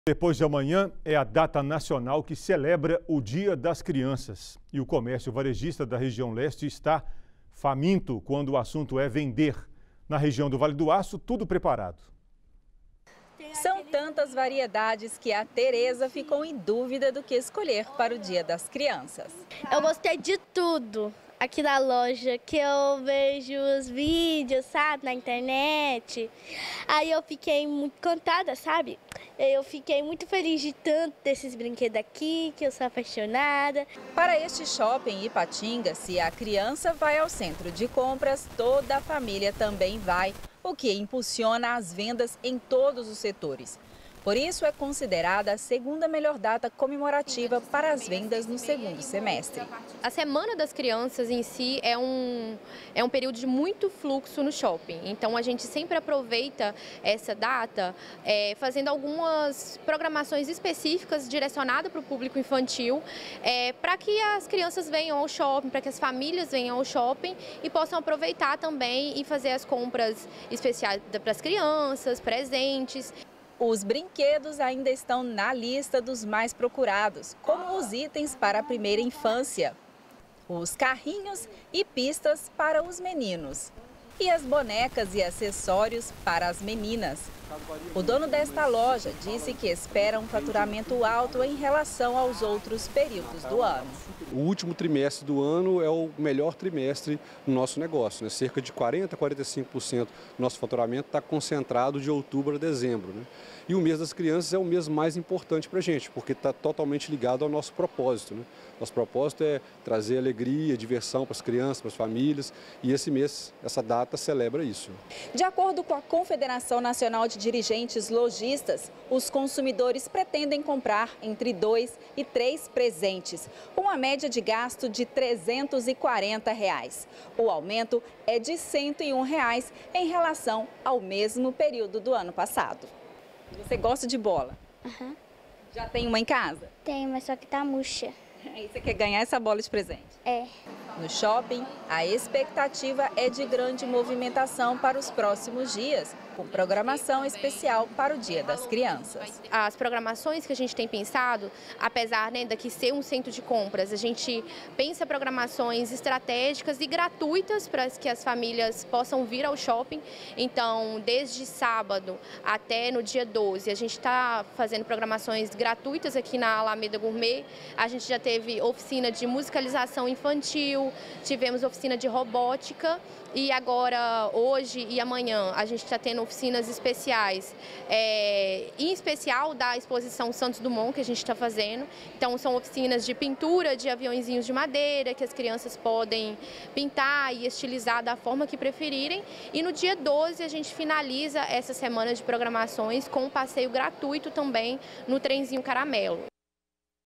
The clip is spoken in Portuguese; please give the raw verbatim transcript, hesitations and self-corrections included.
Depois de amanhã é a data nacional que celebra o Dia das Crianças. E o comércio varejista da região leste está faminto quando o assunto é vender. Na região do Vale do Aço, tudo preparado. São tantas variedades que a Tereza ficou em dúvida do que escolher para o Dia das Crianças. Eu gostei de tudo aqui na loja, que eu vejo os vídeos, sabe, na internet. Aí eu fiquei muito encantada, sabe? Eu fiquei muito feliz de tanto desses brinquedos aqui, que eu sou apaixonada. Para este shopping em Ipatinga, se a criança vai ao centro de compras, toda a família também vai, o que impulsiona as vendas em todos os setores. Por isso, é considerada a segunda melhor data comemorativa para as vendas no segundo semestre. A Semana das Crianças em si é um, é um período de muito fluxo no shopping. Então, a gente sempre aproveita essa data é, fazendo algumas programações específicas direcionadas para o público infantil, é, para que as crianças venham ao shopping, para que as famílias venham ao shopping e possam aproveitar também e fazer as compras especiais para as crianças, presentes. Os brinquedos ainda estão na lista dos mais procurados, como os itens para a primeira infância, os carrinhos e pistas para os meninos e as bonecas e acessórios para as meninas. O dono desta loja disse que espera um faturamento alto em relação aos outros períodos do ano. O último trimestre do ano é o melhor trimestre no nosso negócio, né? Cerca de quarenta a quarenta e cinco por cento do nosso faturamento está concentrado de outubro a dezembro, né? E o mês das crianças é o mês mais importante para a gente, porque está totalmente ligado ao nosso propósito, né? Nosso propósito é trazer alegria, diversão para as crianças, para as famílias, e esse mês, essa data celebra isso. De acordo com a Confederação Nacional de Dirigentes Lojistas, os consumidores pretendem comprar entre dois e três presentes, com uma média de gasto de trezentos e quarenta reais. O aumento é de cento e um reais em relação ao mesmo período do ano passado. Você gosta de bola? Uhum. Já tem uma em casa? Tem, mas só que tá murcha. Aí você quer ganhar essa bola de presente? É. No shopping, a expectativa é de grande movimentação para os próximos dias, com programação especial para o Dia das Crianças. As programações que a gente tem pensado, apesar, né, daqui ser um centro de compras, a gente pensa programações estratégicas e gratuitas para que as famílias possam vir ao shopping. Então, desde sábado até no dia doze, a gente está fazendo programações gratuitas aqui na Alameda Gourmet. A gente já teve oficina de musicalização infantil, tivemos oficina de robótica e agora, hoje e amanhã, a gente está tendo oficinas especiais, é, em especial da exposição Santos Dumont que a gente está fazendo. Então, são oficinas de pintura de aviõezinhos de madeira que as crianças podem pintar e estilizar da forma que preferirem. E no dia doze, a gente finaliza essa semana de programações com um passeio gratuito também no trenzinho Caramelo.